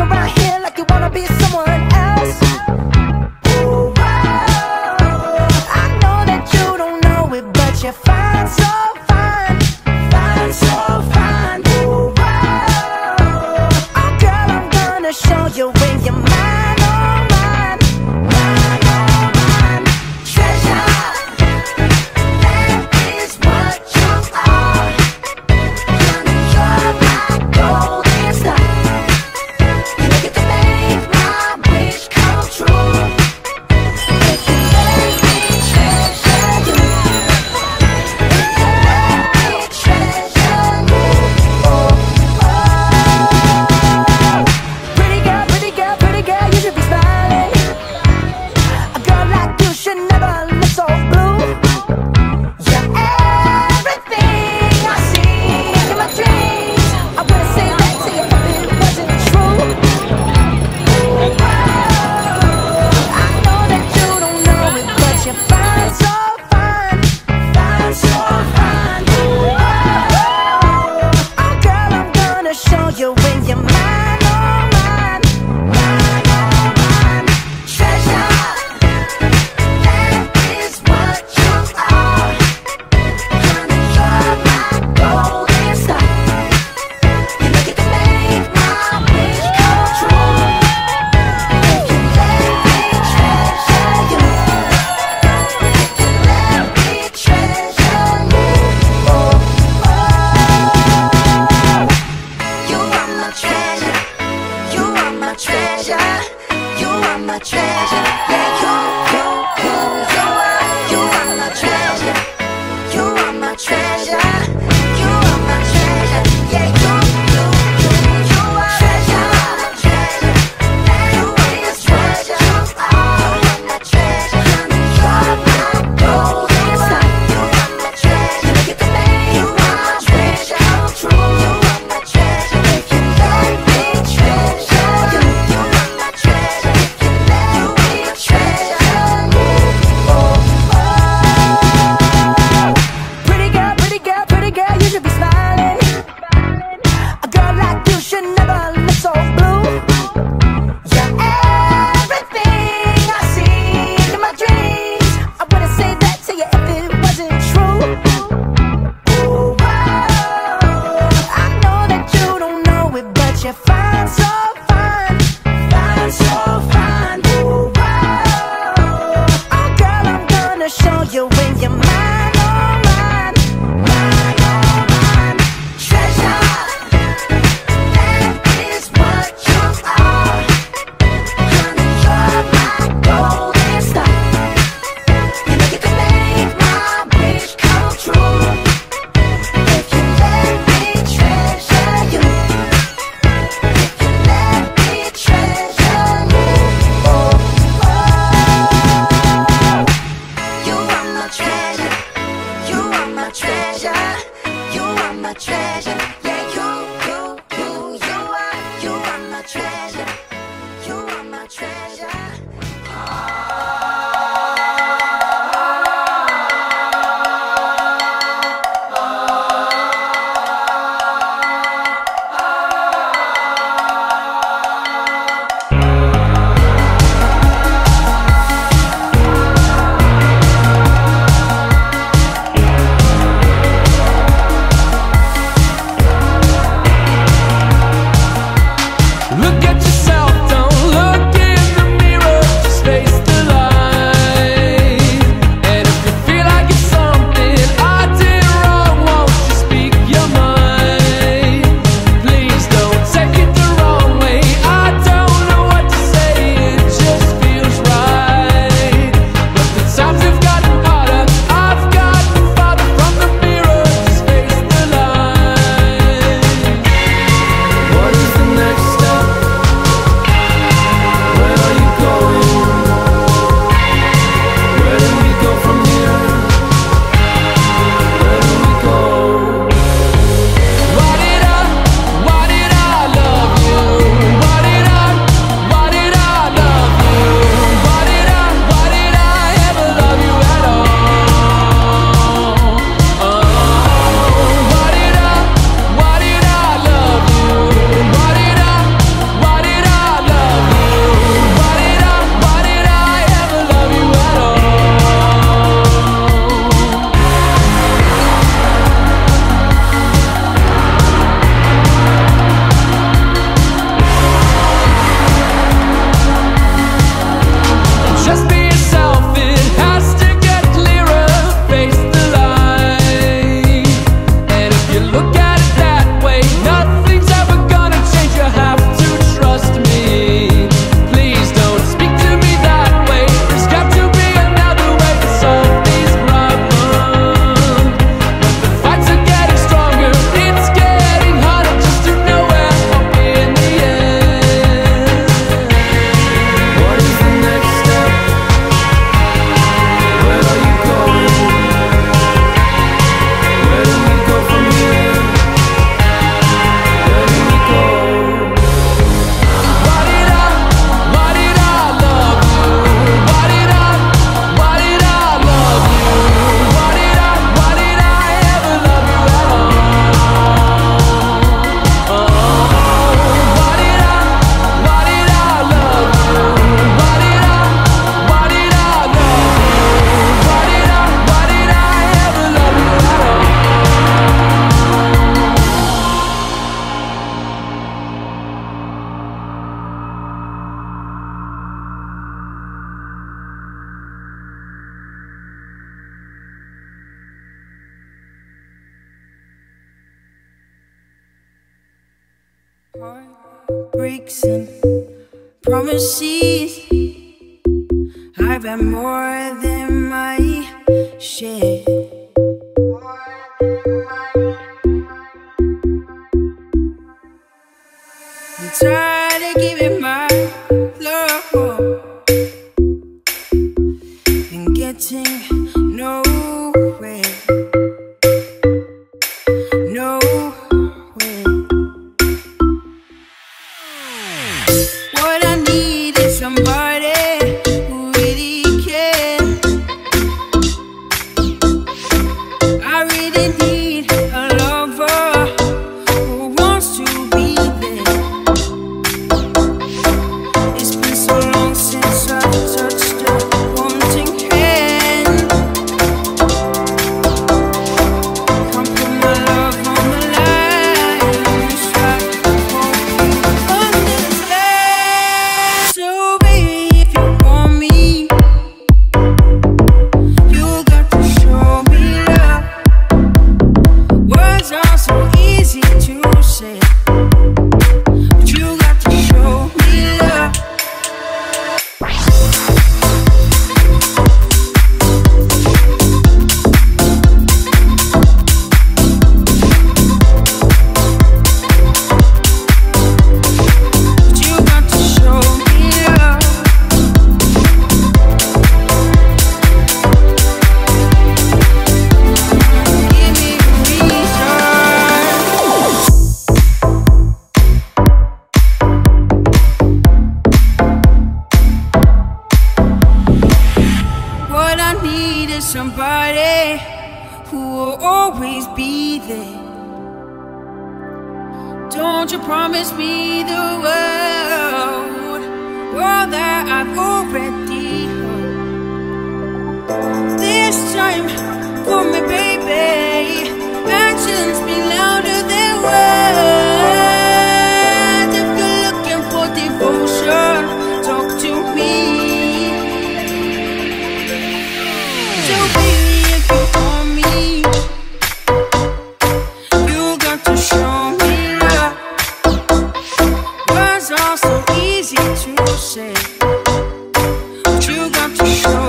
around here like you wanna be someone else. Oh, I know that you don't know it, but you're fine, so fine, fine, so fine. Oh, girl, I'm gonna show you when you're mine, oh mine, mine, oh mine. Treasure, that is what you are. You're my golden star. You get to make my wish come true. If you let me treasure you, if you let me treasure you. Oh, pretty girl, pretty girl, you should be smiling. A girl like you should never look so blue. You're everything I see in my dreams. I wouldn't say that to you if it wasn't true. I know that you don't know it, but you're fine, so fine, fine, so fine. Oh, girl, I'm gonna show you when you're mine, oh mine, mine, oh mine. Treasure, that is what you are. You're my golden star. You get to make my wish come true. If you let me treasure you, if you let me treasure you. Oh, you are my treasure. You are my treasure. You are my treasure. Yeah, you are my treasure. You are my treasure. You are my treasure. Yeah, you are treasure. Treasure. You are my treasure. You are my treasure. You're my golden star. You are my treasure. You get to make my treasure come true. You are my treasure. If you let me treasure you, you are my treasure. If you let me treasure you. Oh, Breaks and promises. I've had more than my share. I'm tired of giving my love and getting nowhere. What I need is somebody who really cares. I really need a lover who wants to be there. It's been so long since I touched a wanting hand. Come put my love on the line. Strive for you understand. So baby, if you want me, you got to show me love. Words are so easy to say, but you got to show me love. But you got to show me love. Give me a reason. What I need is somebody who will always be there. Don't you promise me the world that I've already heard. This time, for me, baby. Actions speak louder than words. If you're looking for devotion, talk to me. So baby, if you want me, you got to show me love. Words are so easy to say, but you got to show